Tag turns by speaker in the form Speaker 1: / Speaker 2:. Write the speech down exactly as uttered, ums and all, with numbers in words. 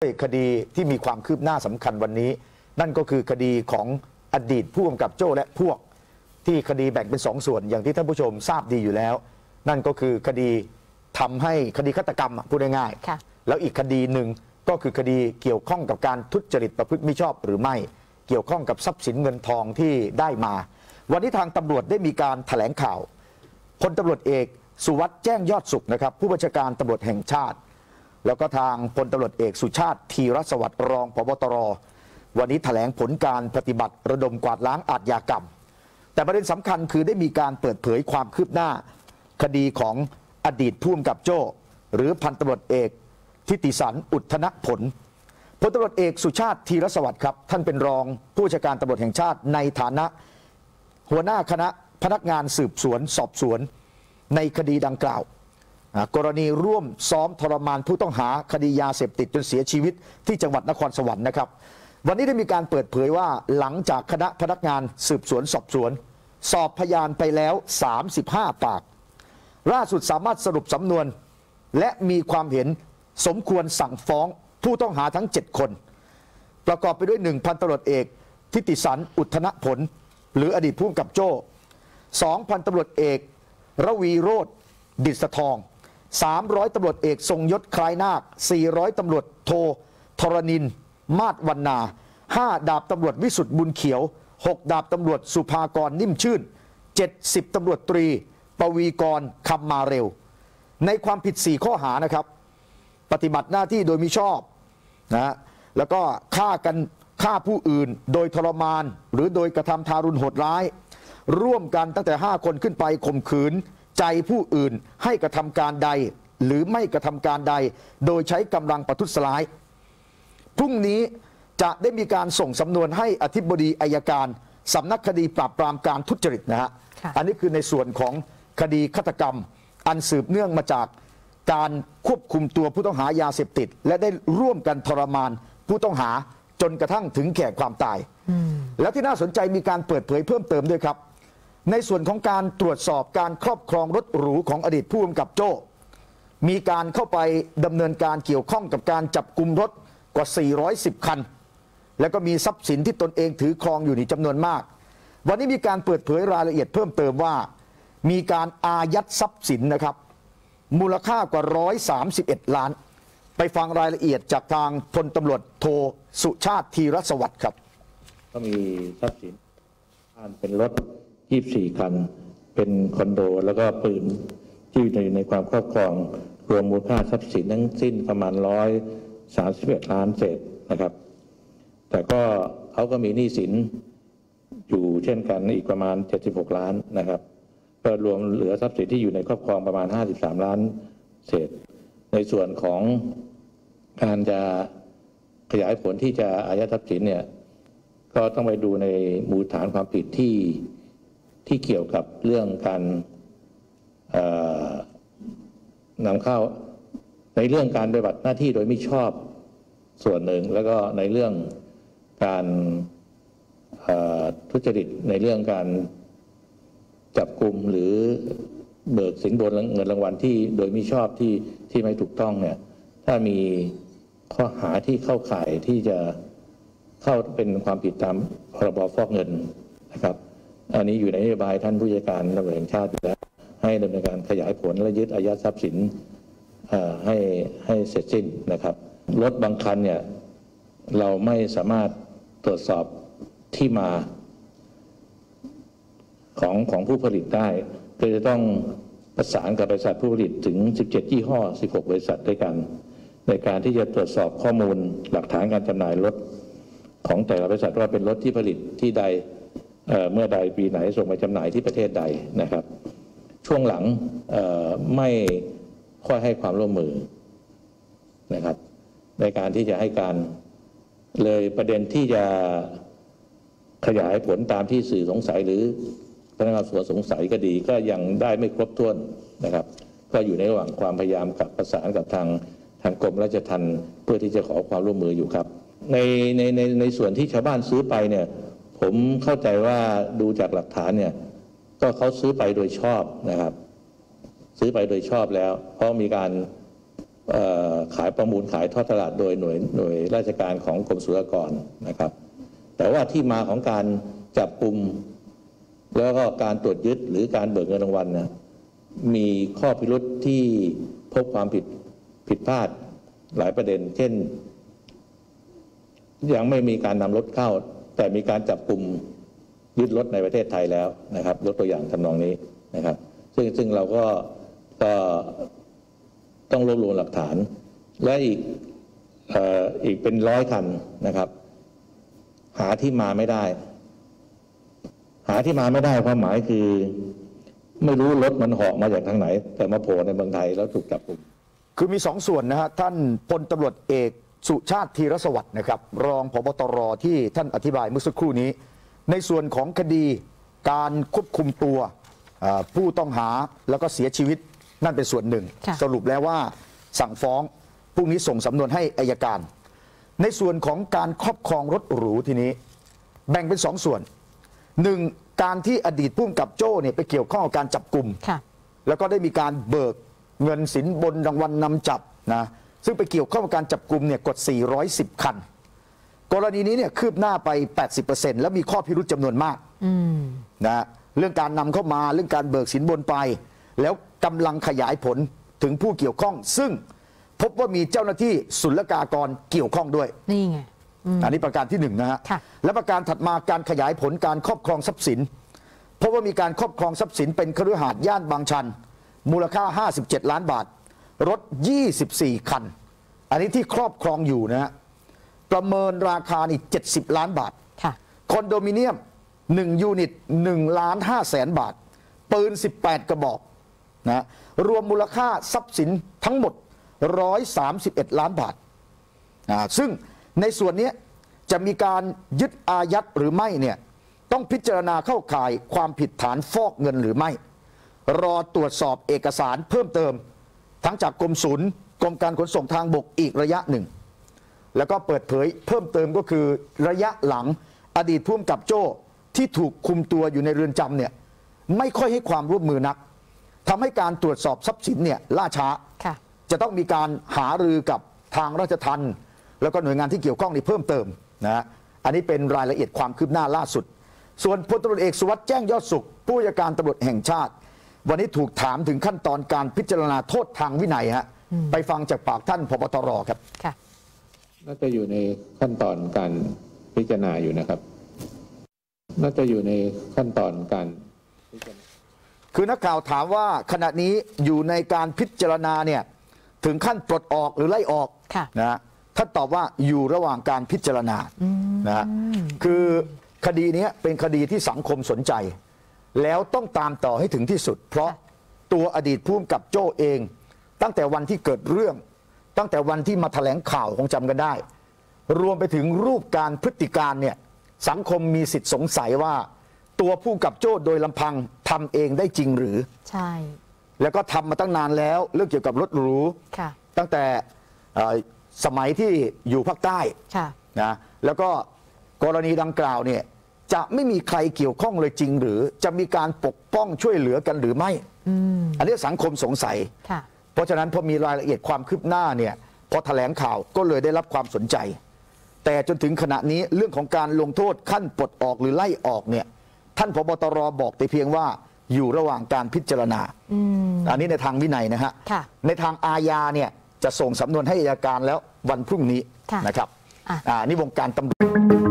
Speaker 1: คดีที่มีความคืบหน้าสำคัญวันนี้นั่นก็คือคดีของอดีตผู้กำกับโจ้และพวกที่คดีแบ่งเป็นสองส่วนอย่างที่ท่านผู้ชมทราบดีอยู่แล้วนั่นก็คือคดีทำให้คดีฆาตกรรมพูดง่ายๆแล้วอีกคดีหนึ่งก็คือคดีเกี่ยวข้องกับการทุจริตประพฤติมิชอบหรือไม่เกี่ยวข้องกับทรัพย์สินเงินทองที่ได้มาวันนี้ทางตำรวจได้มีการแถลงข่าวพลตำรวจเอกสุวัสด์แจ้งยอดสุขนะครับผู้บัญชาการตำรวจแห่งชาติแล้วก็ทางพลตำรวจเอกสุชาติธีรสวัสดิ์รองผบ.ตร.วันนี้แถลงผลการปฏิบัติระดมกวาดล้างอาชญากรรมแต่ประเด็นสำคัญคือได้มีการเปิดเผยความคืบหน้าคดีของอดีตผู้กำกับโจ้หรือพันตำรวจเอกทิติสันอุทธนผลพลตำรวจเอกสุชาติธีรสวัสดิ์ครับท่านเป็นรองผู้บัญชาการตำรวจแห่งชาติในฐานะหัวหน้าคณะพนักงานสืบสวนสอบสวนในคดีดังกล่าวกรณีร่วมซ้อมทรมานผู้ต้องหาคดียาเสพติดจนเสียชีวิตที่จังหวัดนครสวรรค์นะครับวันนี้ได้มีการเปิดเผยว่าหลังจากคณะพนักงานสืบสวนสอบสวนสอบพยานไปแล้วสามสิบห้าปากล่าสุดสามารถสรุปสำนวนและมีความเห็นสมควรสั่งฟ้องผู้ต้องหาทั้งเจ็ดคนประกอบไปด้วยหนึ่งพันตำรวจเอกทิติสันอุทธนผลหรืออดีตผู้กำกับโจ้สองพันตำรวจเอกระวีโรจน์ดิษฐทองสามร้อยตำรวจเอกทรงยศคล้ายนาคสี่ร้อยตำรวจโทธรณินทร์มาศวรรณาห้าดาบตำรวจวิสุทธิ์บุญเขียวหกดาบตำรวจสุภากรนิ่มชื่นเจ็ดสิบตำรวจตรีปวีกรคำมาเร็วในความผิดสี่ข้อหานะครับปฏิบัติหน้าที่โดยมิชอบนะแล้วก็ฆ่ากันฆ่าผู้อื่นโดยทรมานหรือโดยกระทำทารุณโหดร้ายร่วมกันตั้งแต่ห้าคนขึ้นไปข่มขืนใจผู้อื่นให้กระทำการใดหรือไม่กระทำการใดโดยใช้กำลังประทุษร้ายพรุ่งนี้จะได้มีการส่งสำนวนให้อธิบดีอัยการสำนักคดีปราบปรามการทุจริตนะฮะอันนี้คือในส่วนของคดีฆาตกรรมอันสืบเนื่องมาจากการควบคุมตัวผู้ต้องหายาเสพติดและได้ร่วมกันทรมานผู้ต้องหาจนกระทั่งถึงแก่ความตายแล้วที่น่าสนใจมีการเปิดเผยเพิ่มเติมด้วยครับในส่วนของการตรวจสอบการครอบครองรถหรูของอดีตผู้กำกับโจ้มีการเข้าไปดำเนินการเกี่ยวข้องกับการจับกุมรถกว่าสี่ร้อยสิบคันแล้วก็มีทรัพย์สินที่ตนเองถือครองอยู่ในจำนวนมากวันนี้มีการเปิดเผยรายละเอียดเพิ่มเติมว่ามีการอายัดทรัพย์สินนะครับมูลค่ากว่าหนึ่งร้อยสามสิบเอ็ดล้านไปฟังรายละเอียดจากทางพลตำรวจโทสุชาติธีรสวัสดิ์ครับ
Speaker 2: ก็มีทรัพย์สินเป็นรถยี่สิบสี่คันเป็นคอนโดแล้วก็ปืนที่อยู่ในในความครอบครองรวมมูลค่าทรัพย์สินทั้งสิ้นประมาณร้อยสามสิบเอ็ดล้านเศษนะครับแต่ก็เขาก็มีหนี้สินอยู่เช่นกันอีกประมาณเจ็ดสิบหกล้านนะครับก็รวมเหลือทรัพย์สินที่อยู่ในครอบครองประมาณห้าสิบสามล้านเศษในส่วนของการจะขยายผลที่จะอายัดทรัพย์สินเนี่ยก็ต้องไปดูในมูลฐานความผิดที่ที่เกี่ยวกับเรื่องการนำเข้าในเรื่องการปฏิบัติหน้าที่โดยมิชอบส่วนหนึ่งแล้วก็ในเรื่องการทุจริตในเรื่องการจับกุมหรือเบิกสินบนเงินรางวัลที่โดยมิชอบที่ที่ไม่ถูกต้องเนี่ยถ้ามีข้อหาที่เข้าข่ายที่จะเข้าเป็นความผิดตามพรบฟอกเงินนะครับอันนี้อยู่ในนโยบายท่านผู้จัดการตำรวจแห่งชาติแล้วให้ดำเนินการขยายผลและยึดอายัดทรัพย์สินให้ให้เสร็จสิ้นนะครับรถบางคันเนี่ยเราไม่สามารถตรวจสอบที่มาของของผู้ผลิตได้ก็จะต้องประสานกับบริษัทผู้ผลิตถึงสิบเจ็ดยี่ห้อสิบหกบริษัทด้วยกันในการที่จะตรวจสอบข้อมูลหลักฐานการจำหน่ายรถของแต่ละบริษัทว่าเป็นรถที่ผลิตที่ใด เ, เมื่อใดปีไหนส่งไปจำหน่ายที่ประเทศใดนะครับช่วงหลังไม่ค่อยให้ความร่วมมือนะครับในการที่จะให้การเลยประเด็นที่จะขยายผลตามที่สื่อสงสัยหรือพนักงานสอบสวนสงสัยก็ดีก็ยังได้ไม่ครบถ้วนนะครับก็อยู่ในระหว่างความพยายามกับประสานกับทางทางกรมราชทัณฑ์เพื่อที่จะขอความร่วมมืออยู่ครับในในในในส่วนที่ชาวบ้านซื้อไปเนี่ยผมเข้าใจว่าดูจากหลักฐานเนี่ยก็เขาซื้อไปโดยชอบนะครับซื้อไปโดยชอบแล้วเพราะมีการเอ่อขายประมูลขายทอดตลาดโดยหน่วยหน่วยราชการของกรมศุลกากรนะครับแต่ว่าที่มาของการจับกลุ่มแล้วก็การตรวจยึดหรือการเบิกเงินรางวัลนะมีข้อพิรุธที่พบความผิดผิดพลาดหลายประเด็นเช่นยังไม่มีการนำรถเข้าแต่มีการจับกลุ่มยึดรถในประเทศไทยแล้วนะครับยกตัวอย่างทำนองนี้นะครับซึ่งซึ่งเราก็ก็ต้องรวบรวมหลักฐานและอีกเอ่ออีกเป็นร้อยคันนะครับหาที่มาไม่ได้หาที่มาไม่ได้ความหมายคือไม่รู้รถมันเหาะมาจากทางไหนแต่มาโผล่ในเมืองไทยแล้วถูกจับกุม
Speaker 1: คือมีสองส่วนนะฮะท่านพลตำรวจเอกสุชาติธีรสวัสดิ์นะครับรองผบตรที่ท่านอธิบายเมื่อสักครู่นี้ในส่วนของคดีการควบคุมตัวผู้ต้องหาแล้วก็เสียชีวิตนั่นเป็นส่วนหนึ่งสรุปแล้วว่าสั่งฟ้องพรุ่งนี้ส่งสำนวนให้อัยการในส่วนของการครอบครองรถหรูทีนี้แบ่งเป็นสองส่วนหนึ่งการที่อดีตผู้กำกับโจ้เนี่ยไปเกี่ยวข้องกับการจับกลุ่มแล้วก็ได้มีการเบิกเงินสินบนรางวัลนำจับนะซึ่งไปเกี่ยวข้องกับการจับกลุ่มเนี่ยกดสี่ร้อยสิบคันกรณีนี้เนี่ยคืบหน้าไป แปดสิบเปอร์เซ็นต์ แล้วมีข้อพิรุธจำนวนมากนะเรื่องการนำเข้ามาเรื่องการเบิกสินบนไปแล้วกำลังขยายผลถึงผู้เกี่ยวข้องซึ่งพบว่ามีเจ้าหน้าที่ศุลกากรเกี่ยวข้องด้วยนี่ไงอันนี้ประการที่หนึ่งนะฮะและประการถัดมาการขยายผลการครอบครองทรัพย์สินเพราะว่ามีการครอบครองทรัพย์สินเป็นคฤหาสน์ย่านบางชันมูลค่าห้าสิบเจ็ดล้านบาทรถยี่สิบสี่คันอันนี้ที่ครอบครองอยู่นะฮะประเมินราคานี่เจ็ดสิบล้านบาทคอนโดมิเนียมหนึ่งยูนิตหนึ่งล้านห้าแสนบาทปืนสิบแปดกระบอกนะรวมมูลค่าทรัพย์สินทั้งหมดหนึ่งร้อยสามสิบเอ็ดล้านบาทนะซึ่งในส่วนนี้จะมีการยึดอายัดหรือไม่เนี่ยต้องพิจารณาเข้าข่ายความผิดฐานฟอกเงินหรือไม่รอตรวจสอบเอกสารเพิ่มเติมทั้งจากกรมศุลกรมการขนส่งทางบกอีกระยะหนึ่งแล้วก็เปิดเผยเพิ่มเติมก็คือระยะหลังอดีตผู้กำกับโจ้ที่ถูกคุมตัวอยู่ในเรือนจำเนี่ยไม่ค่อยให้ความร่วมมือนักทำให้การตรวจสอบทรัพย์สินเนี่ยล่าช้าจะต้องมีการหารือกับทางราชทัณฑ์แล้วก็หน่วยงานที่เกี่ยวข้องนี่เพิ่มเติมนะอันนี้เป็นรายละเอียดความคืบหน้าล่าสุดส่วนพลตำรวจเอกสุวัสด์แจ้งยอดสุขผู้ว่าการตำรวจแห่งชาติวันนี้ถูกถามถึงขั้นตอนการพิจารณาโทษทางวินัยฮะไปฟังจากปากท่านผบตรครับ
Speaker 2: น่าจะอยู่ในขั้นตอนการพิจารณาอยู่นะครับน่าจะอยู่ในขั้นตอนการพิจารณา
Speaker 1: คือนักข่าวถามว่าขณะนี้อยู่ในการพิจารณาเนี่ยถึงขั้นปลดออกหรือไล่ออกนะท่านตอบว่าอยู่ระหว่างการพิจารณานะคือคดีนี้เป็นคดีที่สังคมสนใจแล้วต้องตามต่อให้ถึงที่สุดเพราะตัวอดีตผู้กำกับโจ้เองตั้งแต่วันที่เกิดเรื่องตั้งแต่วันที่มาแถลงข่าวคงจำกันได้รวมไปถึงรูปการพฤติการเนี่ยสังคมมีสิทธิ์สงสัยว่าตัวผู้กำกับโจ้โดยลำพังทำเองได้จริงหรือใช่แล้วก็ทำมาตั้งนานแล้วเรื่องเกี่ยวกับรถหรูตั้งแต่สมัยที่อยู่ภาคใต้นะแล้วก็กรณีดังกล่าวเนี่ยจะไม่มีใครเกี่ยวข้องเลยจริงหรือจะมีการปกป้องช่วยเหลือกันหรือไม่ออันนี้สังคมสงสัยเพราะฉะนั้นพอมีรายละเอียดความคืบหน้าเนี่ยพอแถลงข่าวก็เลยได้รับความสนใจแต่จนถึงขณะนี้เรื่องของการลงโทษขั้นปลดออกหรือไล่ออกเนี่ยท่านผบตรบอกแต่เพียงว่าอยู่ระหว่างการพิจารณาอันนี้ในทางวินัยนะฮะในทางอาญาเนี่ยจะส่งสำนวนให้อัยการแล้ววันพรุ่งนี้นะครับอ่านี่วงการตำรวจ